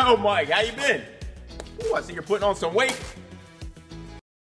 Yo, Mike, how you been? Ooh, I see you're putting on some weight.